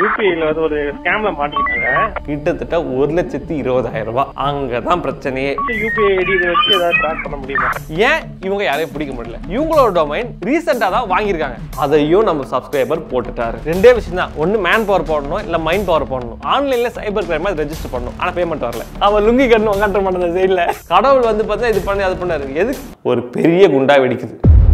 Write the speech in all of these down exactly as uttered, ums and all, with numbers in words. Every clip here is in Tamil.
யூபிஐல வந்து ஒரு ஸ்கேம்ல மாட்டிக்கிட்டாங்க. கிட்டத்தட்ட ஒரு லட்சத்தி இருபதாயிரம் ரூபாய். அங்கதான் பிரச்சனையே. யூபிஐ ஐடி இதை வச்சு ஏதாவது ட்ராக் பண்ண முடியுமா? ஏன் இவங்க யாரையும் பிடிக்க முடியல? இவங்களோட டொமைன் ரீசெண்டா தான் வாங்கியிருக்காங்க. அதையும் நம்ம சப்ஸ்கிரைபர் போட்டுட்டாரு. ரெண்டே விஷயம் தான், ஒன்னு மேன் பவர் போடணும், இல்ல மைண்ட் பவர் போடணும். ஆன்லைன்ல சைபர் கிரைம் ரெஜிஸ்டர் பண்ணணும். ஆனா பேமெண்ட் வரல. அவன் லுங்கி கண்ணு உங்காட்ட மாட்டேன் இல்ல. கடவுள் வந்து பார்த்தா இது பண்ணி அது பண்ணாரு. எது ஒரு பெரிய குண்டா வெடிக்குது.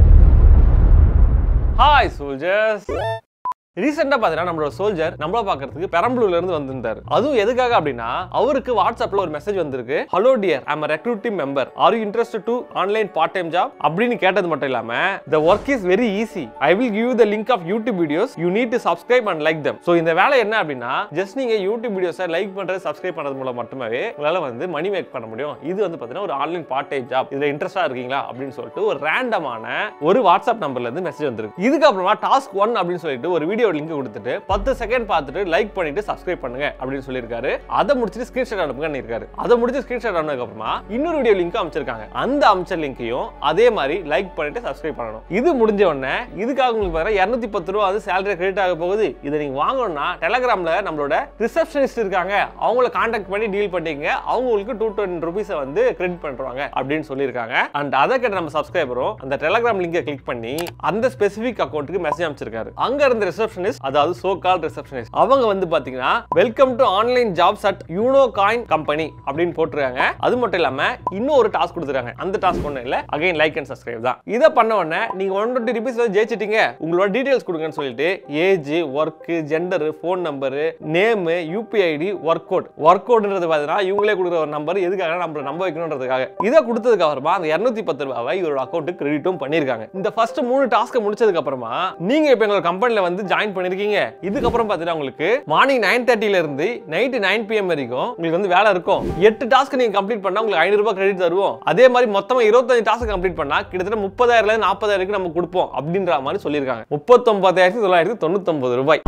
Hi soldiers. ரீசெண்டா பாத்தீங்கன்னா நம்மளோட சோல்ஜர் நம்மள பாக்குறதுக்கு பெரம்பலூர்ல இருந்து வந்திருந்தாரு. அதுவும் எதுக்காக அப்படின்னா அவருக்கு வாட்ஸ்அப்ல ஒரு மெசேஜ் வந்திருக்கு. Hello dear, I am a recruiting member. Are you interested to online part time job? அப்படின்னு கேட்டது மட்டும் இல்லாம the work is very easy. I will give you the link of YouTube videos. You need to subscribe and like them. So இந்த வேலை என்ன அப்படின்னா ஜஸ்ட் நீங்க YouTube வீடியோஸை லைக் பண்றது சப்ஸ்கிரைப் பண்றது மூலம் மட்டுமே உங்களால வந்து மணி மேக் பண்ண முடியும். இது வந்து பாத்தீங்கன்னா ஒரு ஆன்லைன் பார்ட் டைம் ஜாப். இதுல இன்ட்ரெஸ்டா இருக்கீங்களா அப்படின்னு சொல்லிட்டு ஒரு ரேண்டமான ஒரு வாட்ஸ்அப் நம்பர்ல இருந்து மெசேஜ் வந்திருக்கு. இதுக்கு அப்புறமா டாஸ்க் ஒன் அப்படின்னு சொல்லிட்டு ஒரு வீடியோ லிங்க் கொடுத்துட்டு பத்து செகண்ட் பார்த்துட்டு லைக் பண்ணிட்டு சப்ஸ்கிரைப் பண்ணுங்க அப்படின்னு சொல்லிருக்காரு. அதை முடிச்சிட்டு ஸ்கிரீன்ஷாட் அனுப்புங்கன்னு இருக்காரு. அதை முடிச்சு ஸ்கிரீன்ஷாட் அனுப்புனதுக்கு அப்புறமா இன்னொரு வீடியோ லிங்க் அமைச்சிருக்காங்க. அந்த அமைச்சர் லிங்கையும் அதே மாதிரி லைக் பண்ணிட்டு சப்ஸ்கிரைப் பண்ணணும். இது முடிஞ்ச உடனே இதுக்காக உங்களுக்கு பாருங்க இருநூத்தி பத்து ரூபாய் வந்து சேலரி கிரெடிட் ஆக போகுது. இதை நீங்க வாங்கணும்னா டெலிகிராம்ல நம்மளோட ரிசப்ஷனிஸ்ட் இருக்காங்க, அவங்கள கான்டாக்ட் பண்ணி டீல் பண்ணிக்கங்க. அவங்க உங்களுக்கு டூ டுவெண்ட்டி ருபீஸ் வந்து கிரெடிட் பண்றாங்க அப்படின்னு சொல்லியிருக்காங்க. அண்ட் அதை கேட்ட நம்ம சப்ஸ்கிரைபரும் அந்த டெலிகிராம் லிங்கை கிளிக் பண்ணி அந்த ஸ்பெசிபிக் அக்கௌண்ட்டுக்கு மெசேஜ் அமைச்சிருக்காரு. அங்க இருந்த ரிசப்ஷனிஸ்ட், அதாவது சோ கால்ட் ரிசப்ஷனிஸ்ட், அவங்க வந்து பாத்தீங்கன்னா welcome to online jobs at Uno coin company அப்படின்னு போட்டுருக்காங்க. அது மட்டும் இல்லாம இன்னும் ஒரு டாஸ்க் கொடுத்துருக்காங்க. அந்த டாஸ்க் ஒண்ணு இல்ல, அகைன் லைக் அண்ட் சப்ஸ்கிரைப் தான். இத பண்ண உடனே நீங்க ஒன் டுவெண்ட்டி ருபீஸ் ஜெயிச்சிட்டீங்க. உங்களோட டீடைல்ஸ் கொடுங்கன்னு சொல்லிட்டு age, work, gender, phone number, name, UPI ID, work code. Work கோட்ன்றது பாத்தீங்கன்னா இவங்களே கொடுக்குற ஒரு நம்பர். எதுக்காக நம்மள நம்ப வைக்கணும்ன்றதுக்காக. இதை கொடுத்ததுக்கு அப்புறமா அந்த இருநூத்தி பத்து ரூபாய் இவரோட அக்கௌண்ட்டுக்கு கிரெடிட்டும் பண்ணிருக்காங்க. இந்த ஃபர்ஸ்ட் மூணு டாஸ்க் முடிச்சதுக்கு அப்புறமா நீங்க இப்ப எங்க கம்பெனில வந்து ஜாயின் பண்ணிருக்கீங்க. இதுக்கப்புறம் பாத்தீங்கன்னா உங்களுக்கு மார்னிங் நைன் தேர்ட்டில இருந்து நைட் நைன் பிஎம் வரைக்கும் உங்களுக்கு வந்து வேலை இருக்கும். எட்டு டாஸ்க் நீங்க கம்ப்ளீட் பண்ணா உங்களுக்கு ஐநூறு ரூபாய் கிரெடிட் தருவோம். அதே மாதிரி மொத்தமா இருபத்தஞ்சு டாஸ்க் கம்ப்ளீட் பண்ணா கிட்டத்தட்ட முப்பதாயிரம்ல இருந்து நாற்பதாயிரம் நம்ம கொடுப்போம் அப்படின்ற மாதிரி சொல்லியிருக்காங்க. முப்பத்தி ஒன்பதாயிரத்தி தொள்ளாயிரத்தி தொண்ணூத்தி ஒன்பது ரூபாய்.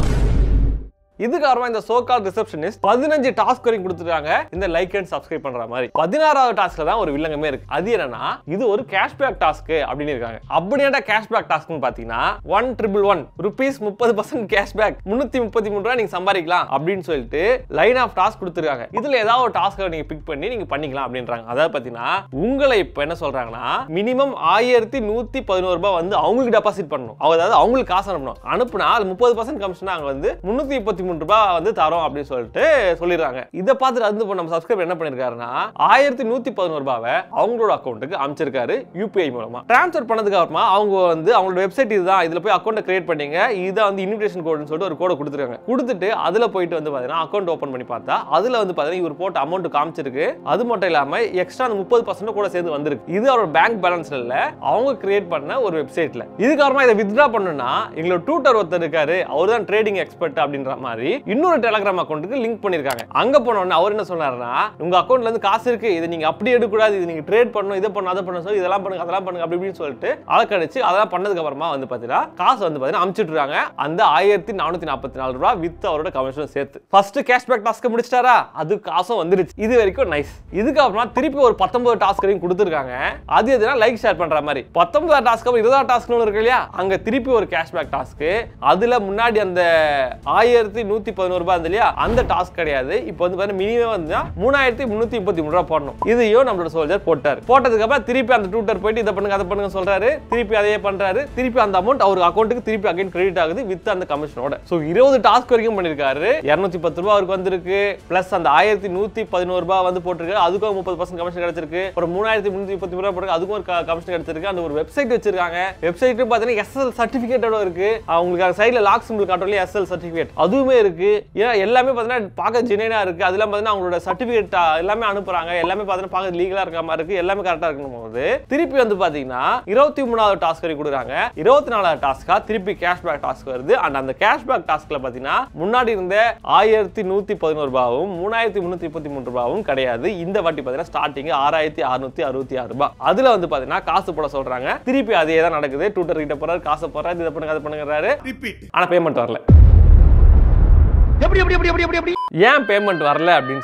இதுக்காரமா இந்த சோ கால் ரிசப்ஷனிஸ்ட் பதினஞ்சு டாஸ்க் வரைக்கும் கொடுத்துருக்காங்க. இந்த லைக் அண்ட் சப்ஸ்கிரைப் பண்ற மாதிரி பதினாறாவது டாஸ்க்ல தான் ஒரு வில்லங்கமே இருக்கு. அது என்னன்னா இது ஒரு கேஷ்பேக் டாஸ்க் அப்படின்னு இருக்காங்க. அப்படியே கேஷ்பேக் டாஸ்க்னு பாத்தீங்கன்னா ஒன் ட்ரிபிள் ஒன் ருபீஸ் முப்பது பர்சன்ட் கேஷ்பேக் முன்னூத்தி முப்பத்தி மூணு ரூபாய் நீங்க சம்பாதிக்கலாம் அப்படின்னு சொல்லிட்டு லைன் ஆஃப் டாஸ்க் கொடுத்துருக்காங்க. இதுல ஏதாவது ஒரு டாஸ்க் நீங்க பிக் பண்ணி நீங்க பண்ணிக்கலாம் அப்படின்றாங்க. அதாவது பாத்தீங்கன்னா உங்களை இப்ப என்ன சொல்றாங்கன்னா மினிமம் ஆயிரத்தி நூத்தி பதினோரு ரூபாய் வந்து அவங்களுக்கு டெபாசிட் பண்ணணும். அதாவது அவங்களுக்கு காசு அனுப்பணும். அனுப்புனா அது முப்பது பர்சன்ட் கமிஷன் அங்க வந்து முன்னூத்தி முப்பத்தி மூணு ரூபாய் வந்து தரோம் அப்படின்னு சொல்லிட்டு சொல்லிடுறாங்க. இதை பார்த்துட்டு வந்து நம்ம சப்ஸ்கிரைபர் என்ன பண்ணிருக்காருன்னா ஆயிரத்தி நூத்தி பதினோரு ரூபாவை அவங்களோட அக்கௌண்ட்டுக்கு அமைச்சிருக்காரு யூபிஐ மூலமா. டிரான்ஸ்ஃபர் பண்ணதுக்கு அப்புறமா அவங்க வந்து அவங்களோட வெப்சைட் இதுதான், இதுல போய் அக்கௌண்ட் கிரியேட் பண்ணீங்க, இதுதான் வந்து இன்விடேஷன் கோட்னு சொல்லிட்டு ஒரு கோடை கொடுத்துருக்காங்க. கொடுத்துட்டு அதுல போயிட்டு வந்து பாத்தீங்கன்னா அக்கௌண்ட் ஓபன் பண்ணி பார்த்தா அதுல வந்து பாத்தீங்கன்னா இவர் போட்ட அமௌண்ட் காமிச்சிருக்கு. அது மட்டும் இல்லாம எக்ஸ்ட்ரா முப்பது பர்சன்ட் கூட சேர்ந்து வந்திருக்கு. இது அவரோட பேங்க் பேலன்ஸ்ல இல்ல, அவங்க கிரியேட் பண்ண ஒரு வெப்சைட்ல. இதுக்கப்புறமா இதை வித்ட்ரா பண்ணணும்னா எங்களோட டூட்டர் ஒருத்தர் இருக்காரு, அவர் தான் ட்ரேடிங் எக்ஸ்பர்ட் அப்படின்ற மாதிரி இன்னொரு டெலிகிராம் அக்கௌண்ட்டுக்கு லிங்க் பண்ணிருக்காங்க. அங்க போன உடனே அவர் என்ன சொன்னாருன்னா உங்க அக்கௌண்ட்ல இருந்து காசு இருக்கு, இது நீங்க அப்படி எடுக்க கூடாது, இது நீங்க ட்ரேட் பண்ணணும், இதை பண்ணணும், அதை பண்ணணும், சொல்லி இதெல்லாம் பண்ணுங்க, அதெல்லாம் பண்ணுங்க அப்படி இப்படின்னு சொல்லிட்டு அழக்கடிச்சு அதெல்லாம் பண்ணதுக்கு அப்புறமா வந்து பாத்தீங்கன்னா காசு வந்து பாத்தீங்கன்னா அனுப்பிச்சிட்டு இருக்காங்க. அந்த ஆயிரத்தி நானூத்தி நாற்பத்தி நாலு ரூபாய் வித் அவரோட கமிஷன் சேர்த்து ஃபர்ஸ்ட் கேஷ்பேக் டாஸ்க் முடிச்சிட்டாரா, அது காசும் வந்துருச்சு. இது வரைக்கும் நைஸ். இதுக்கு அப்புறமா திருப்பி ஒரு பத்தொன்பது டாஸ்க் வரைக்கும் கொடுத்துருக்காங்க. அது எதுனா லைக் ஷேர் பண்ற மாதிரி. பத்தொன்பது டாஸ்க் இருபது டாஸ்க் இருக்கு இல்லையா, அங்க திருப்பி ஒரு கேஷ்பேக் டாஸ்க். அதுல முன்னாடி அந்த ஆயிரத்தி நூத்தி பதினோரு ரூபாய் இல்லையா, அந்த டாஸ்க் கிடையாது. இப்போ வந்து பாருங்க மினிமம் வந்து மூணாயிரத்தி முன்னூத்தி முப்பத்தி மூணு ரூபாய் போடணும். இதையும் நம்மளோட சோல்ஜர் போட்டாரு. போட்டதுக்கு அப்புறம் திருப்பி அந்த ட்விட்டர் போயிட்டு இதை பண்ணுங்க அதை பண்ணுங்க சொல்றாரு. திருப்பி அதையே பண்றாரு. திருப்பி அந்த அமௌண்ட் அவர் அக்கௌண்ட்டுக்கு திருப்பி அகைன் கிரெடிட் ஆகுது வித் அந்த கமிஷனோட. சோ இருபது டாஸ்க் வரைக்கும் பண்ணிருக்காரு. இருநூத்தி பத்து ரூபாய் அவருக்கு வந்திருக்கு. பிளஸ் அந்த ஆயிரத்தி நூத்தி பதினோரு ரூபாய் வந்து போட்டிருக்காரு. அதுக்கும் முப்பது பர்சன்ட் கமிஷன் கிடைச்சிருக்கு. ஒரு மூணாயிரத்தி முன்னூத்தி முப்பத்தி ரூபாய் போட்டு அதுக்கும் ஒரு கமிஷன் கிடைச்சிருக்கு. அந்த ஒரு வெப்சைட் வச்சிருக்காங்க. வெப்சைட் பாத்தீங்கன்னா எஸ்எல் சர்டிபிகேட்டோட இருக்கு. அவங்களுக்கு சைடுல லாக் சிம்பிள் காட்டுறதுல எஸ்எல் சர்டிபிகேட் அதுவுமே இருக்கு. ஏன்னா எல்லாமே பாத்தீங்கன்னா பார்க்க ஜெனினா இருக்கு. அதெல்லாம் பாத்தீங்கன்னா அவங்களோட சர்டிபிகேட் எல்லாமே அனுப்புறாங்க. எல்லாமே பாத்தீங்கன்னா பார்க்க லீகலா இருக்க மாதிரி இருக்கு. எல்லாமே கரெக்டா இருக்கணும் போது திருப்பி வந்து பாத்தீங்கன்னா இருபத்தி மூணாவது டாஸ்க் வரை கொடுக்குறாங்க. இருபத்தி நாலாவது டாஸ்கா திருப்பி கேஷ்பேக் டாஸ்க் வருது. அண்ட் அந்த கேஷ்பேக் டாஸ்க்ல பாத்தீங்கன்னா முன்னாடி இருந்த ஆயிரத்தி நூத்தி பதினோரு ரூபாயும் மூணாயிரத்தி முன்னூத்தி முப்பத்தி மூணு ரூபாயும் கிடையாது. இந்த வாட்டி பாத்தீங்கன்னா ஸ்டார்டிங் ஆறாயிரத்தி அறுநூத்தி அறுபத்தி ஆறு ரூபாய். அதுல வந்து பாத்தீங்கன்னா காசு போட சொல்றாங்க. திருப்பி அதே தான் நடக்குது. ட்விட்டர் கிட்ட போறாரு, காசு போறாரு, இதை பண்ணுங்க அதை பண்ணுங்கறாரு. ஆனா பேமெண்ட் வரல. எப்படி எப்படி எப்படி எப்படி எப்படி ஏன் பேமெண்ட் வரல அப்படின்னு சொல்றாங்கன்னா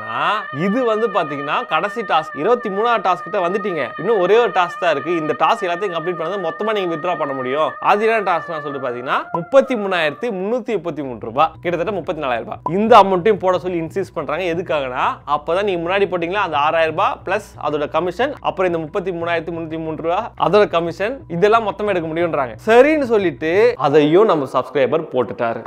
சொல்றாங்கன்னா இது வந்து பாத்தீங்கன்னா கடைசி டாஸ்க் இருபத்தி மூணாவது டாஸ்க் கிட்ட வந்துட்டீங்க, இன்னும் ஒரே ஒரு டாஸ்க் தான் இருக்கு, இந்த டாஸ்க் எல்லாத்தையும் கம்ப்ளீட் பண்ணது மொத்தமா நீங்க வித்ட்ரா பண்ண முடியும். அது என்ன டாஸ்க் சொல்லிட்டு பாத்தீங்கன்னா முப்பத்தி மூணாயிரத்தி முன்னூத்தி முப்பத்தி மூணு ரூபாய், கிட்டத்தட்ட முப்பத்தி நாலாயிரம் ரூபாய். இந்த அமௌண்ட்டையும் போட சொல்லி இன்சிஸ்ட் பண்றாங்க. எதுக்காகனா அப்பதான் நீங்க முன்னாடி போட்டீங்களா அந்த ஆறாயிரம் ரூபாய் பிளஸ் அதோட கமிஷன், அப்புறம் இந்த முப்பத்தி மூணாயிரத்தி முன்னூத்தி மூணு ரூபாய் அதோட கமிஷன், இதெல்லாம் மொத்தமா எடுக்க முடியும்ன்றாங்க. சரின்னு சொல்லிட்டு அதையும் நம்ம சப்ஸ்கிரைபர் போட்டுட்டாரு.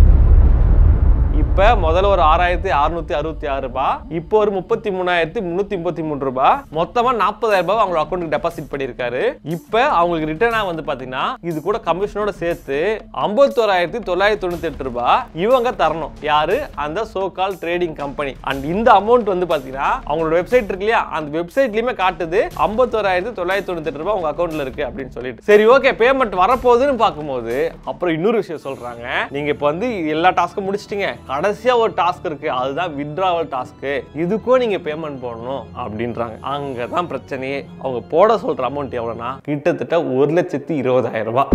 இப்ப முதல்ல ஒரு ஆறாயிரத்தி அறுநூத்தி அறுபத்தி ஆறு ரூபாய், இப்போ ஒரு முப்பத்தி மூணாயிரத்தி முன்னூத்தி முப்பத்தி மூணு ரூபாய், மொத்தமா நாற்பதாயிரம் ரூபாய் அவங்க அக்கௌண்ட்டுக்கு டெபாசிட் பண்ணிருக்காரு. இப்ப அவங்களுக்கு ரிட்டர்னா வந்து பாத்தீங்கன்னா இது கூட கமிஷனோட சேர்த்து ஐம்பத்தோராயிரத்தி தொள்ளாயிரத்தி தொண்ணூத்தி எட்டு ரூபாய் இவங்க தரணும். யாரு? அந்த so call trading company. And இந்த அமௌண்ட் வந்து பாத்தீங்கன்னா அவங்களோட வெப்சைட் இருக்கு இல்லையா, அந்த வெப்சைட்லயுமே காட்டுது ஐம்பத்தோராயிரத்தி தொள்ளாயிரத்தி தொண்ணூத்தி எட்டு ரூபாய் உங்க அக்கௌண்ட்ல இருக்கு அப்படின்னு சொல்லிட்டு. சரி ஓகே, பேமெண்ட் வரப்போகுதுன்னு பார்க்கும்போது அப்புறம் இன்னொரு விஷயம் சொல்றாங்க. நீங்க இப்ப வந்து எல்லா டாஸ்க்கும் முடிச்சிட்டீங்க, கடைசியா ஒரு டாஸ்க் இருக்கு, அதுதான் வித்ட்ராவல் டாஸ்க், இதுக்கும் நீங்க பேமெண்ட் போடணும் அப்படின்றாங்க. அங்கதான் பிரச்சனையே. அவங்க போட சொல்ற அமௌண்ட் எவ்வளவுனா கிட்டத்தட்ட ஒரு லட்சத்தி இருபதாயிரம் ரூபாய்.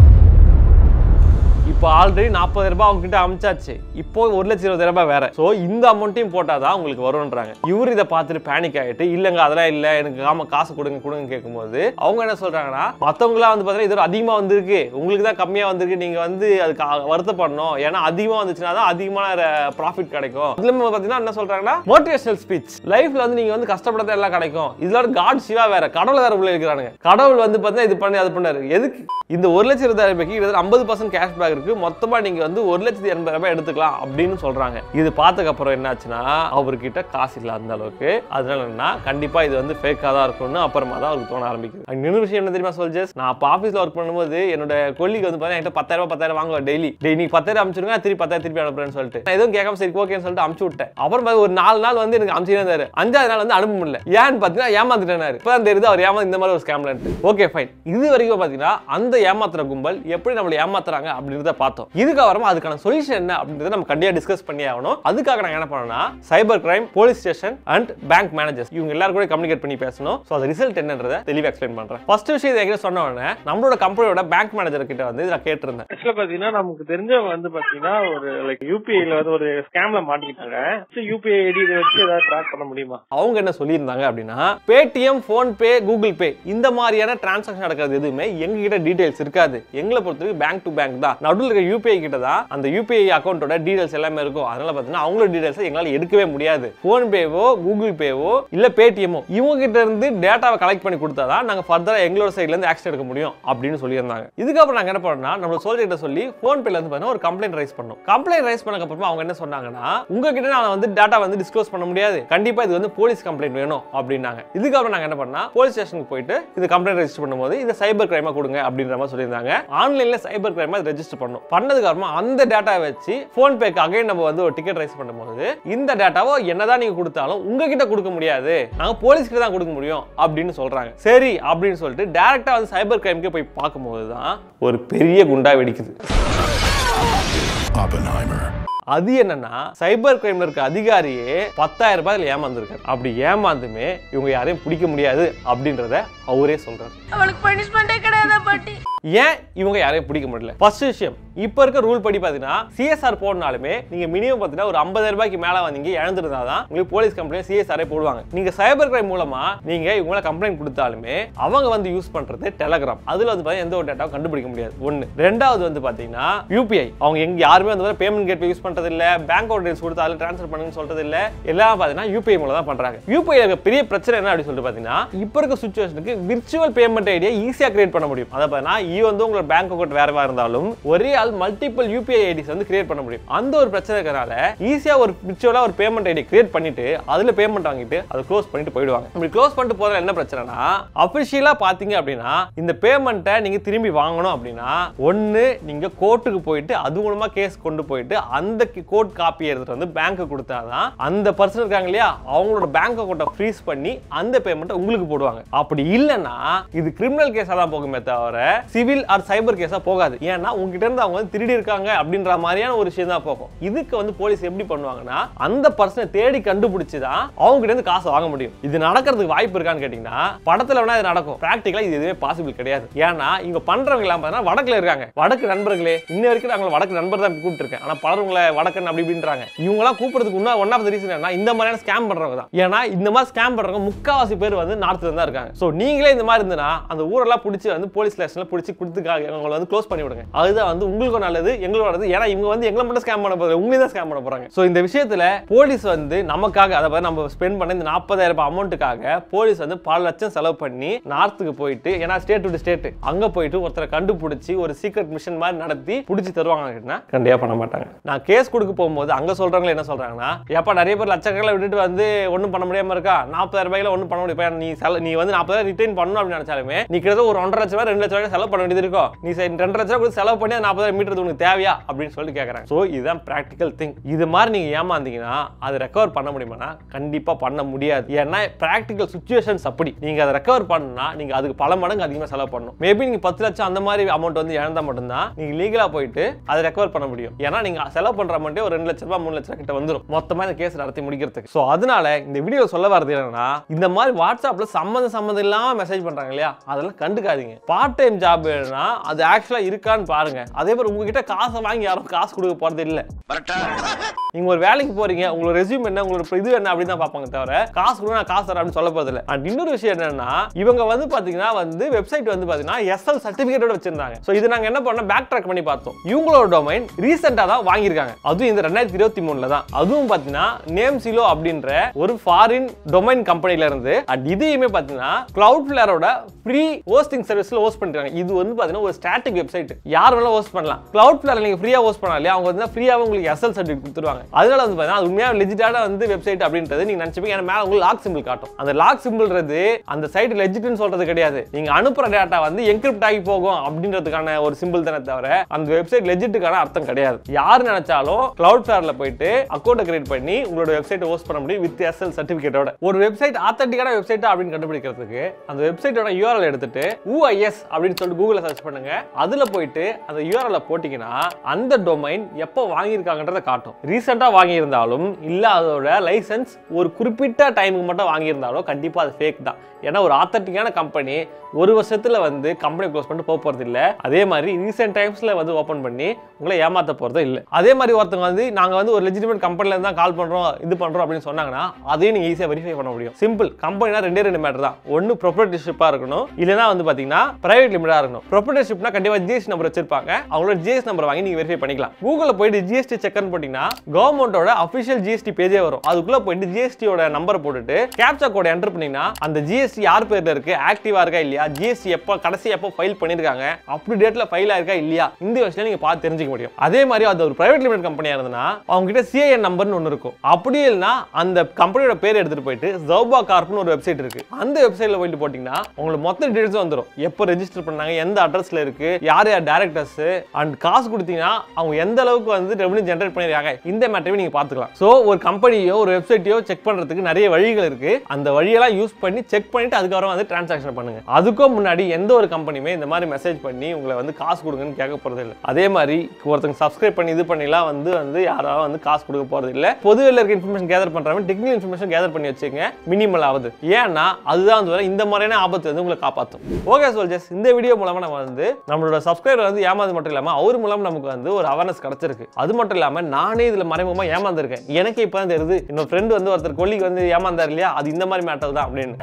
இப்போ ஆல்ரெடி நாற்பதாயிரம் ரூபாய் அவங்க கிட்ட அமிச்சாச்சு, இப்போ ஒரு லட்சம் இருபதாயிரம் ரூபாய் வேற. சோ இந்த அமௌண்ட்டையும் போட்டாதான் உங்களுக்கு வரும்ன்றாங்க. இவர் இதை பார்த்துட்டு பேனிக் ஆயிட்டு இல்லங்க அதெல்லாம் இல்ல எனக்கு ஆமா காசு கொடுங்க கொடுங்க கேட்கும்போது அவங்க என்ன சொல்றாங்கன்னா மத்தவங்களா வந்து பாத்தீங்கன்னா இது அதிகமா வந்திருக்கு, உங்களுக்கு தான் கம்மியா வந்திருக்கு, நீங்க வந்து அதுக்கு வருத்தப்படணும், ஏன்னா அதிகமா வந்துச்சுன்னா தான் அதிகமான ப்ராஃபிட் கிடைக்கும். இதுல பாத்தீங்கன்னா என்ன சொல்றாங்கன்னா மோட்டிவேஷனல் ஸ்பீச், லைஃப்ல வந்து நீங்க வந்து கஷ்டப்படாத எல்லாம் கிடைக்கும், இதுல காட் சிவா வேற கடவுள் வேற உள்ள இருக்கிறானுங்க. கடவுள் வந்து பாத்தீங்கன்னா இது பண்ணி அது பண்ணாரு. எதுக்கு இந்த ஒரு லட்சம் இருபதாயிரம் ரூபாய்க்கு ஐம்பது பர்சன்ட் கேஷ்பேக் இருக்கு, மொத்தமா நீங்க வந்து ஒரு லட்சத்தி எண்பதாயிரம் ரூபாய் எடுத்துக்கலாம் அப்படின்னு சொல்றாங்க. இது பார்த்ததுக்கு அப்புறம் என்னாச்சுன்னா அவர்கிட்ட காசு இல்ல அந்த அளவுக்கு, அதனால என்ன கண்டிப்பா இது வந்து ஃபேக்கா தான் இருக்கும்னு அப்புறமா தான் அவருக்கு தோண ஆரம்பிக்குது. இன்னொரு விஷயம் என்ன தெரியுமா சொல்ஜஸ், நான் அப்ப ஆபீஸ்ல ஒர்க் பண்ணும்போது என்னோட கொல்லிக்கு வந்து பாத்தீங்கன்னா என்கிட்ட பத்தாயிரம் பத்தாயிரம் வாங்குவா டெய்லி. டெய்லி பத்தாயிரம் அனுப்பிச்சுடுங்க, திருப்பி பத்தாயிரம் திருப்பி அனுப்புறேன்னு சொல்லிட்டு நான் எதுவும் கேட்காம சரி ஓகேன்னு சொல்லிட்டு அனுப்பிச்சு விட்டேன். அப்புறம் ஒரு நாலு நாள் வந்து எனக்கு அனுப்பிச்சு இருந்தாரு, அஞ்சாவது நாள் வந்து அனுப்ப முடியல. ஏன்னு பாத்தீங்கன்னா ஏமாந்துட்டாரு. இப்பதான் தெரியுது அவர் ஏமா இந்த மாதிரி ஒரு ஸ்கேம்ல. ஓகே ஃபைன், இது வரைக்கும் பாத்தீங்கன்னா அந்த ஏமாத்துற கும்பல் எப்படி நம்மளை ஏமாத்துறாங்க அப்படின்றத பார்த்தோம். இதுக்கப்புறமா அதுக்கான சொல்யூஷன் என்ன அப்படின்றத நம்ம கண்டிப்பா டிஸ்கஸ் பண்ணி ஆகணும். அதுக்காக நாங்க என்ன பண்ணோம்னா cyber crime, police station and bank managers இவங்க எல்லாரும் கூட கம்யூனிகேட் பண்ணி பேசணும். சோ அது ரிசல்ட் என்னன்றதை தெளிவா எக்ஸ்பிளைன் பண்றேன். ஃபர்ஸ்ட் விஷயம் எங்க சொன்ன உடனே நம்மளோட கம்பெனியோட பேங்க் மேனேஜர் கிட்ட வந்து நான் கேட்டிருந்தேன். ஆக்சுவலா பாத்தீங்கன்னா நமக்கு தெரிஞ்சவங்க வந்து பாத்தீங்கன்னா ஒரு லைக் யூபிஐல வந்து ஒரு ஸ்கேம்ல மாட்டிக்கிட்டாங்க. யூபிஐ ஐடி இதை வச்சு ஏதாவது ட்ராக் பண்ண முடியுமா? அவங்க என்ன சொல்லியிருந்தாங்க அப்படின்னா Paytm, PhonePe, Google pay இந்த மாதிரியான டிரான்சாக்ஷன் நடக்கிறது எதுவுமே எங்க கிட்ட டீடைல்ஸ் இருக்காது. எங்களை பொறுத்தவரைக்கும் பேங்க் டு பேங்க் தான், நடுவில் இருக்க யூபிஐ கிட்ட தான் அந்த யூபிஐ அக்கௌண்டோட டீடைல்ஸ் எல்லாமே இருக்கும். அதனால பாத்தீங்கன்னா அவங்களோட டீடைல்ஸ் எங்களால எடுக்கவே முடியாது. போன் பேவோ, கூகுள் பேவோ இல்ல பேடிஎம்மோ இவங்க கிட்ட இருந்து டேட்டாவை கலெக்ட் பண்ணி கொடுத்தாதான் நாங்க ஃபர்தரா எங்களோட சைடுல இருந்து ஆக்ஷன் எடுக்க முடியும் அப்படின்னு சொல்லியிருந்தாங்க. இதுக்கப்புறம் நாங்க என்ன பண்ணோம்னா நம்ம சோல்ஜர் கிட்ட சொல்லி போன் பேல இருந்து பாத்தீங்கன்னா ஒரு கம்ப்ளைண்ட் ரைஸ் பண்ணோம். கம்ப்ளைண்ட் ரைஸ் பண்ணதுக்கு அப்புறமா அவங்க என்ன சொன்னாங்கன்னா உங்ககிட்ட நான் வந்து டேட்டா வந்து டிஸ்க்ளோஸ் பண்ண முடியாது, கண்டிப்பா இது வந்து போலீஸ் கம்ப்ளைண்ட் வேணும் அப்படின்னாங்க. இதுக்கப்புறம் நாங்க என்ன பண்ணா போலீஸ் ஸ்டேஷனுக்கு போயிட்டு இது கம்ப்ளைண்ட் ரெஜிஸ்டர் பண்ணும்போது இது சைபர் கிரைமா கொடுங்க அப்படின்ற மாதிரி சொல்லியிருந்தாங்க. ஆன்லைன்ல சைபர் கிரைமா ரெஜிஸ்டர் பண்ணோம். பண்ணதுக்கு அப்புறமா அந்த டேட்டாவை வச்சு போன் பேக்கு அகைன் நம்ம வந்து ஒரு டிக்கெட் ரைஸ் பண்ணும்போது இந்த டேட்டாவை என்னதான் நீங்க கொடுத்தாலும் உங்ககிட்ட கொடுக்க முடியாது, நாங்க போலீஸ் கிட்ட தான் கொடுக்க முடியும் அப்படின்னு சொல்றாங்க. சரி அப்படின்னு சொல்லிட்டு டைரக்டா வந்து சைபர் கிரைம்க்கு போய் பார்க்கும்போது தான் ஒரு பெரிய குண்டா வெடிக்குது. அது என்னன்னா சைபர் கிரைம்ல இருக்க அதிகாரியே பத்தாயிரம் ரூபாயில ஏமாந்துருக்காரு. அப்படி ஏமாந்துமே இவங்க யாரையும் பிடிக்க முடியாது அப்படின்றத அவரே சொல்றாரு. அவளுக்கு பனிஷ்மெண்டே கிடையாது பாட்டி. ஏன் இவங்க யாரையும் பிடிக்க முடியல? ஃபர்ஸ்ட் விஷயம், இப்ப இருக்க ரூல் படி பாத்தீங்கன்னா சிஎஸ்ஆர் போடனாலுமே நீங்க மினிமம் பாத்தீங்கன்னா ஒரு ஐம்பதாயிரம் ரூபாய்க்கு மேல வந்தீங்க இழந்திருந்தாதான் உங்களுக்கு போலீஸ் கம்ப்ளைண்ட் சிஎஸ்ஆர் போடுவாங்க. நீங்க சைபர் கிரைம் மூலமா நீங்க இவங்கள கம்ப்ளைண்ட் கொடுத்தாலுமே அவங்க வந்து யூஸ் பண்றது டெலகிராம். அதுல வந்து பாத்தீங்கன்னா எந்த ஒரு டேட்டாவும் கண்டுபிடிக்க முடியாது. ஒன்னு. ரெண்டாவது வந்து பாத்தீங்கன்னா யூபிஐ அவங்க எங்க யாருமே வந்து பேமெண்ட் கேட்வே யூஸ் பண்றது இல்ல, பேங்க் டீடைல்ஸ் கொடுத்து அதுல ட்ரான்ஸ்ஃபர் பண்ணுன்னு சொல்றது இல்ல, எல்லாம் பாத்தீங்கன்னா யூபிஐ மூலம் தான் பண்றாங்க. யூபிஐ இருக்க பெரிய பிரச்சனை என்ன அப்படி சொல்லிட்டு பாத்தீங்கன்னா இப்ப இருக்க சிச்சுவேஷனுக்கு விர்ச்சுவல் பேமெண்ட் ஐடியா ஈஸியா கிரியேட் பண்ண முடியும். அத பாத்தீங்கன்னா ஈ வந்து உங்களோட பேங்க் அக்கவுண்ட் வேறவா இருந்தாலும் ஒரே ஆள் மல்டிபிள் யூபிஐ ஐடிஸ் வந்து கிரியேட் பண்ண முடியும். அந்த ஒரு பிரச்சனை இருக்கறனால ஈஸியா ஒரு விர்ச்சுவலா ஒரு பேமெண்ட் ஐடி கிரியேட் பண்ணிட்டு அதுல பேமெண்ட் வாங்கிட்டு அதை க்ளோஸ் பண்ணிட்டு போயிடுவாங்க. இப்படி க்ளோஸ் பண்ணிட்டு போறதுல என்ன பிரச்சனைனா அபிஷியலா பாத்தீங்க அப்படின்னா இந்த பேமெண்ட்டை நீங்க திரும்பி வாங்கணும் அப்படின்னா ஒன்னு நீங்க கோர்ட்டுக்கு போயிட்டு அது மூலமா கேஸ் கொண்டு போயிட்டு அந்த கோர்ட் காப்பி எடுத்துட்டு வந்து பேங்க்கு கொடுத்தாதான் அந்த பர்சன் இருக்காங்க இல்லையா அவங்களோட பேங்க் அக்கவுண்ட்டை ஃப்ரீஸ் பண்ணி அந்த பேமெண்ட்டை உங்களுக்கு போடுவாங்க. அப்படி இல்லைன்னா இது கிரிமினல் கேஸா தான் போகுமே தவிர சிவில் ஆர் சைபர் கேஸா போகாது. ஏன்னா உங்ககிட்ட இருந்து அவங்க வந்து திருடி இருக்காங்க அப்படின்ற மாதிரியான ஒரு விஷயம் தான் போகும். இதுக்கு வந்து போலீஸ் எப்படி பண்ணுவாங்கன்னா அந்த பர்சனை தேடி கண்டுபிடிச்சு தான் அவங்க கிட்ட இருந்து காசு வாங்க முடியும். இது நடக்கிறதுக்கு வாய்ப்பு இருக்கான்னு கேட்டீங்கன்னா படத்துல வேணா இது நடக்கும், பிராக்டிகலா இது எதுவுமே பாசிபிள் கிடையாது. ஏன்னா இங்க பண்றவங்க எல்லாம் பார்த்தீங்கன்னா வடக்குல இருக்காங்க. வடக்கு நண்பர்களே இன்ன வரைக்கும் நாங்கள் வடக்கு நண்பர் தான் கூப்பிட்டு இருக்கேன். ஆனா பலர் உங்களை வடக்கன் அப்படி இப்படின்றாங்க. இவங்க எல்லாம் கூப்பிடுறதுக்கு இன்னும் ஒன் ஆஃப் த ரீசன் என்ன, இந்த மாதிரியான ஸ்கேம் பண்றவங்க தான். ஏன்னா இந்த மாதிரி ஸ்கேம் பண்றவங்க முக்காவாசி பேர் வந்து நார்த்ல தான் இருக்காங்க. சோ நீங்களே இந்த மாதிரி இருந்தா அந்த ஊரெல்லாம் பிடிச்சி வந்து போலீஸ் ஸ்டேஷன்ல பிடிச்சி கொடுத்துக்காக அவங்களை வந்து க்ளோஸ் பண்ணி விடுங்க. அதுதான் வந்து உங்களுக்கும் நல்லது, எங்களுக்கும் நல்லது. ஏன்னா இவங்க வந்து எங்களை மட்டும் ஸ்கேம் பண்ண போறாங்க, உங்களே தான் ஸ்கேம் பண்ண போறாங்க. சோ இந்த விஷயத்துல போலீஸ் வந்து நமக்காக, அதாவது நம்ம ஸ்பெண்ட் பண்ண இந்த நாற்பதாயிரம் ரூபாய் அமௌண்ட்டுக்காக போலீஸ் வந்து பல லட்சம் செலவு பண்ணி நார்த்துக்கு போயிட்டு, ஏன்னா ஸ்டேட் டு ஸ்டேட் அங்க போயிட்டு ஒருத்தரை கண்டுபிடிச்சி ஒரு சீக்ரெட் மிஷன் மாதிரி நடத்தி பிடிச்சி தருவாங்கன்னா கண்டிப்பா பண்ண மாட்டாங்க. நான் கேஸ் கொடுக்க போகும்போது அங்க சொல்றாங்க என்ன சொல்றாங்கன்னா, ஏப்பா நிறைய பேர் லட்சக்கணக்கில் விட்டுட்டு வந்து ஒன்றும் பண்ண முடியாம இருக்கா, நாற்பதாயிரம் ரூபாயில ஒன்றும் பண்ண முடியும், நீ நீ வந்து நாற்பதாயிரம் ரிட்டைன் பண்ணணும் அப்படின்னு நினைச்சாலுமே நீ கிட்ட ஒரு ஒன்றரை லட்சம் ரூபாய் ரெண்டு லட்சம் ரூபாய் செலவு பண்ண வேண்டியது இருக்கும். நீ ரெண்டு லட்சம் ரூபாய் செலவு பண்ணி நாற்பதாயிரம் மீட்டர் உனக்கு தேவையா அப்படின்னு சொல்லிட்டு கேட்கறாங்க. சோ இதுதான் பிராக்டிகல் திங். இது மாதிரி நீங்க ஏமாந்தீங்கன்னா அதை ரெக்கவர் பண்ண முடியுமா? கண்டிப்பா பண்ண முடியாது. ஏன்னா பிராக்டிகல் சிச்சுவேஷன்ஸ் அப்படி. நீங்க அதை ரெக்கவர் பண்ணா நீங்க அதுக்கு பல மடங்கு அதிகமா செலவு பண்ணணும். மேபி நீங்க பத்து லட்சம் அந்த மாதிரி அமௌண்ட் வந்து இழந்தா மட்டும்தான் நீங்க லீகலா போயிட்டு அதை ரெக்கவர் பண்ண முடியும். ஏன்னா நீங்க செலவு பண்ற அமௌண்ட்டே ஒரு ரெண்டு லட்சம் ரூபாய் மூணு லட்சம் கிட்ட வந்துடும் மொத்தமா இந்த கேஸ் நடத்தி முடிக்கிறதுக்கு. சோ அதனால இந்த வீடியோ சொல்ல வரது என்னன்னா, இந்த மாதிரி வாட்ஸ்அப்ல சம்மந்த சம்மந்தம் இல்லாம மெசேஜ் பண்றாங்க இல்லையா, அதெல்லாம் கண்டுக்காதீங்க. பார்ட் டைம் ஜாப் வேணும்னா அது ஆக்சுவலா இருக்கான்னு பாருங்க. அதே மாதிரி உங்ககிட்ட காசை வாங்கி யாரும் காசு கொடுக்க போறது இல்ல. நீங்க ஒரு வேலைக்கு போறீங்க, உங்களோட ரெஸ்யூம் என்ன, உங்களோட இது என்ன அப்படின்னு தான் பாப்பாங்க தவிர காசு கொடுங்க நான் காசு தரேன் அப்படின்னு சொல்ல போறது இல்ல. அண்ட் இன்னொரு விஷயம் என்னன்னா, இவங்க வந்து பாத்தீங்கன்னா வந்து வெப்சைட் வந்து பாத்தீங்கன்னா எஸ்எல் சர்டிபிகேட்டோட வச்சிருந்தாங்க. சோ இது நாங்க என்ன பண்ணோம், பேக் ட்ராக் பண்ணி பார்த்தோம். இவங்களோட டொமைன் ரீசெண்டா தான் வாங்கியிருக்காங்க. அதுவும் இந்த ரெண்டாயிரத்தி இருபத்தி மூணுல தான். அதுவும் பாத்தீங்கன்னா நேம் சிலோ அப்படின்ற ஒரு ஃபாரின் டொமைன் கம்பெனில இருந்து. அண்ட் இதையுமே பாத்தீங்கன்னா கிளவுட்ஃப்ளேரோட ஃப்ரீ ஹோஸ்டிங் சர்வீஸ்ல ஹோஸ்ட் பண்றாங்க. இது வந்து பாத்தீங்கன்னா ஒரு ஸ்டாட்டிக் வெப்சைட், யார் வேணாலும் ஹோஸ்ட் பண்ணலாம். கிளவுட்ஃப்ளேர் நீங்க ஃப்ரீயா ஹோஸ்ட் பண்ணலாம், அவங்க வந்து ஃப்ரீயாவே உங்களுக்கு எஸ்எல் சர்டிபிகேட் கொடுத்துருவாங்க. அதனால வந்து பாத்தீங்கன்னா அது உண்மையா லெஜிட்டான வந்து வெப்சைட் அப்படின்றது நீங்க நினைச்சீங்க. ஏன்னா மேல உங்களுக்கு லாக் சிம்பிள் காட்டும். அந்த லாக் சிம்பிள்ன்றது அந்த சைட் லெஜிட்னு சொல்றது கிடையாது. நீங்க அனுப்புற டேட்டா வந்து என்கிரிப்ட் ஆகி போகும் அப்படின்றதுக்கான ஒரு சிம்பிள் தானே தவிர அந்த வெப்சைட் லெஜிட்டுக்கான அர்த்தம் கிடையாது. யார் நினைச்சாலும் கிளவுட்ஃப்ளேர்ல போயிட்டு அக்கௌண்ட் கிரியேட் பண்ணி உங்களோட வெப்சைட் ஹோஸ்ட் பண்ண முடியும் வித் எஸ்எல் சர்டிபிகேட்டோட. ஒரு வெப்சைட் ஆத்தென்டிக்கான வெப்சைட் அப்படின்னு கண்டுபிடிக்கிறதுக்கு அந்த வெப்சைட்டோட யூஆர்எல் எடுத்துட்டு யூஐஎஸ் அப்படின்னு சொல்லிட்டு கூகுள்ல சர்ச் பண்ணுங்க. அதுல போயிட்டு அந்த யூஆர்எல் போட்டீங்கன்னா அந்த டொமைன் எப்போ வாங்கியிருக்காங்கன்றத காட்டும். ரீசெண்டா வாங்கியிருந்தாலும் இல்ல அதோட லைசன்ஸ் ஒரு குறிப்பிட்ட டைமுக்கு மட்டும் வாங்கியிருந்தாலும் கண்டிப்பா அது ஃபேக் தான். ஏன்னா ஒரு ஆத்தென்டிக்கான கம்பெனி ஒரு வருஷத்துல வந்து கம்பெனி க்ளோஸ் பண்ணிட்டு போக போறது இல்ல. அதே மாதிரி ரீசென்ட் டைம்ஸ்ல வந்து ஓபன் பண்ணி உங்களை ஏமாத்த போறது இல்ல. அதே மாதிரி ஒருத்தங்க வந்து நாங்க வந்து ஒரு லெஜிட்டிமேட் கம்பெனில இருந்து தான் கால் பண்றோம் இது பண்றோம் அப்படின்னு சொன்னாங்கன்னா அதையும் நீங்க ஈஸியா வெரிஃபை பண்ண முடியும். சிம்பிள். கம்பெனினா ரெண்டே ரெண்டு மேட்டர் தான். ஒன்னு ப்ரொப்ரைட்டர்ஷிப்பா இருக்கணும், இல்லனா வந்து பாத்தீங்கன்னா பிரைவேட் லிமிட்டடா இருக்கணும். ப்ரொப்ரைட்டர்ஷிப்னா கண்டிப்பா ஜிஎஸ்டி நம்பர் வச்சிருப்பாங்க. அவங்களோட ஜிஎஸ்டி நம்பர் வாங்கி நீங்க வெரிஃபை பண்ணிக்கலாம். கூகுள்ல போயிட்டு ஜிஎஸ்டி செக்னு போட்டீங்கன்னா கவர்மெண்டோட அபிஷியல் ஜிஎஸ்டி பேஜே வரும். அதுக்குள்ள போயிட்டு ஜிஎஸ்டியோட நம்பரை போட்டுட்டு கேப்சா கோட் என்டர் பண்ணீங்கன்னா அந்த ஜிஎஸ்டி யார் பேர்ல இருக்கு, ஆக்டிவா இருக்கா இல்லையா, ஜிஎஸ்டி எப்போ கடைசி எப்போ ஃபைல் பண்ணிருக்காங்க, அப்படி டேட்ல ஃபைல் ஆயிருக்கா இல்லையா, இந்த விஷயம் நீங்க பார்த்து தெரிஞ்சுக்க முடியும். அதே மாதிரி அது ஒரு பிரைவேட் லிமிடெட் கம்பெனியா இருந்தனா அவங்க கிட்ட சிஐஎன் நம்பர்னு ஒன்னு இருக்கும். அப்படி இல்லனா அந்த கம்பெனியோட பேர் எடுத்துட்டு போயிட்டு ஜௌபா கார்ப்னு ஒரு வெப்சைட் இருக்கு. அந்த வெப்சைட்ல போயிட்டு போட்டீங்கன்னா உங்களுக்கு மொத்த டீடைல்ஸ் வந்துரும். எப்போ ரெஜிஸ்டர் பண்ணாங்க, எந்த அட்ரஸ்ல இருக்கு, யார் யார் டைரக்டர்ஸ், அண்ட் காசு கொடுத்தீங்கன்னா அவங்க எந்த அளவுக்கு வந்து ரெவென்யூ ஜெனரேட் பண்ணிருக்காங்க, இந்த மேட்டரையும் நீங்க பாத்துக்கலாம். சோ ஒரு கம்பெனியோ ஒரு வெப்சைட்டையோ செக் பண்றதுக்கு நிறைய வழிகள் இருக்கு. அந்த வழியெல்லாம் யூஸ் பண்ணி செக் பண்ணிட்டு அதுக்கப்புறம் வந்து டிரான்சாக்ஷன் பண்ணுங்க. அதுக்கும் முன்னாடி எந்த ஒரு கம்பெனியுமே இந்த மாதிரி மெசேஜ் பண்ணி உங்களை வந்து காசு கொடுங்கன்னு கேட்க போறது இல்லை. அதே மாதிரி ஒருத்தங்க சப்ஸ்கிரைப் பண்ணி இது பண்ணிலாம் வந்து வந்து யாராவது வந்து காசு கொடுக்க போறது இல்லை. பொதுவெளியில் இருக்க இன்ஃபர்மேஷன் கேதர் பண்றாங்க, டெக்னிக்கல் இன்ஃபர்மேஷன் கேதர் பண்ணி வச்சுங்க மினிமல் ஆகுது. ஏன்னா அதுதான் வந்து இந்த மாதிரியான ஆபத்து வந்து உங்களை காப்பாற்றும். ஓகே சோல்ஜர்ஸ், இந்த வீடியோ மூலமா நம்ம வந்து நம்மளோட சப்ஸ்கிரைபர் வந்து ஏமாந்து மட்டும் இல்லாம அவர் மூலம் நமக்கு வந்து ஒரு அவேர்னஸ் கிடைச்சிருக்கு. அது மட்டும் இல்லாம நானே இதுல மறைமுகமா ஏமாந்துருக்கேன். எனக்கு இப்ப தான் தெரியுது இன்னொரு ஃப்ரெண்ட் வந்து ஒருத்தர் கொல்லிக்கு வந்து ஏமாந்தார் இல்லையா, அது இந்த மாதிரி மேட்டர் தான் அப்படின்னு.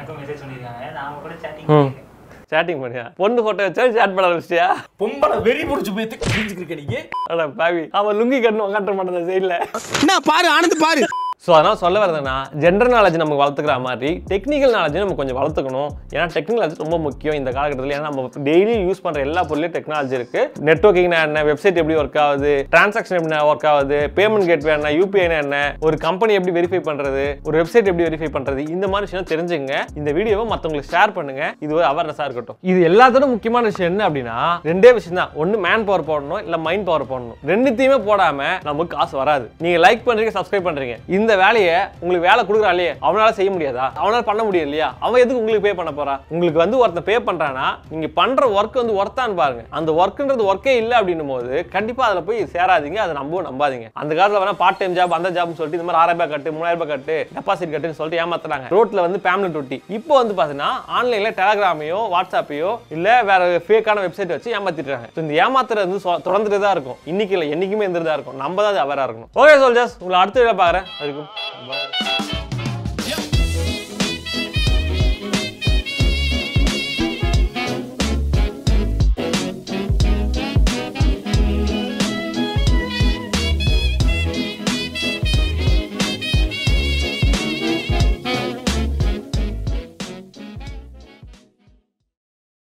சேட்டிங் பண்ணியா, பொண்ணு போட்டோ வச்சா சேட் பண்ண ஆரம்பிச்சியா, பொம்பளை வெறி புடிச்சு போய் கிழிஞ்சிக்கிட்டு நீங்க. அட பாவி, அவன் லுங்கி கட்டணும் உட்காட்ட மாட்டேன் சைட்ல. என்ன பாரு ஆனந்து பாரு. ஸோ அதனால் சொல்ல வரதுன்னா ஜென்ரல் நாலேஜ் நமக்கு வளர்த்துக்கிற மாதிரி டெக்னிக்கல் நாலேஜ் நம்ம கொஞ்சம் வளர்த்துக்கணும். ஏன்னா டெக்னிக்கல் நாலேஜ் ரொம்ப முக்கியம் இந்த காலகட்டத்தில். ஏன்னா நம்ம டெய்லி யூஸ் பண்ணுற எல்லா பொருளையும் டெக்னாலஜி இருக்கு. நெட்வொர்க்கிங்னா என்ன, வெப்சைட் எப்படி ஒர்க் ஆகுது, டிரான்சாக்ஷன் எப்படி ஒர்க் ஆகுது, பேமெண்ட் கேட்வே என்ன, யூபிஐனா என்ன, ஒரு கம்பெனி எப்படி வெரிஃபை பண்ணுறது, ஒரு வெப்சைட் எப்படி வெரிஃபை பண்ணுறது, இந்த மாதிரி விஷயம் தெரிஞ்சுங்க. இந்த வீடியோவை மற்றவங்களுக்கு ஷேர் பண்ணுங்க. இது ஒரு அவேர்னஸாக இருக்கட்டும். இது எல்லாத்தோட முக்கியமான விஷயம் என்ன அப்படின்னா ரெண்டே விஷயம் தான். ஒன்று மேன் பவர் போடணும், இல்லை மைண்ட் பவர் போடணும். ரெண்டுத்தையுமே போடாம நமக்கு காசு வராது. நீங்க லைக் பண்றீங்க, சப்ஸ்கிரைப் பண்றீங்க, இந்த அந்த வேலையை உங்களுக்கு வேலை கொடுக்குறான் இல்லையே அவனால செய்ய முடியாதா? அவனால பண்ண முடியும் இல்லையா? அவன் எதுக்கு உங்களுக்கு பே பண்ண போறா? உங்களுக்கு வந்து ஒருத்தன் பே பண்றானா நீங்க பண்ற ஒர்க் வந்து ஒர்த்தான்னு பாருங்க. அந்த ஒர்க்ன்றது ஒர்க்கே இல்ல அப்படின்னும் போது கண்டிப்பா அதுல போய் சேராதீங்க. அதை நம்பவும் நம்பாதீங்க. அந்த காலத்துல வேணா பார்ட் டைம் ஜாப் அந்த ஜாப்னு சொல்லிட்டு இந்த மாதிரி ஆறாயிரம் ரூபாய் கட்டு மூணாயிரம் ரூபாய் கட்டு டெபாசிட் கட்டுன்னு சொல்லிட்டு ஏமாத்துறாங்க. ரோட்ல வந்து பேம்லெட் ஒட்டி. இப்போ வந்து பாத்தீங்கன்னா ஆன்லைன்ல டெலகிராமையோ வாட்ஸ்அப்பையோ இல்ல வேற ஃபேக்கான வெப்சைட் வச்சு ஏமாத்திட்டாங்க. இந்த ஏமாத்துறது வந்து தொடர்ந்துட்டே தான் இருக்கும். இன்னைக்கு இல்ல என்னைக்குமே இருந்துதான் இருக்கும். நம்ம தான் அவரா இருக்கணும். ஓகே சோல்ஜர்ஸ், உங்களை அடுத்த வீடியோல பாக்குறேன். அதுக்கும்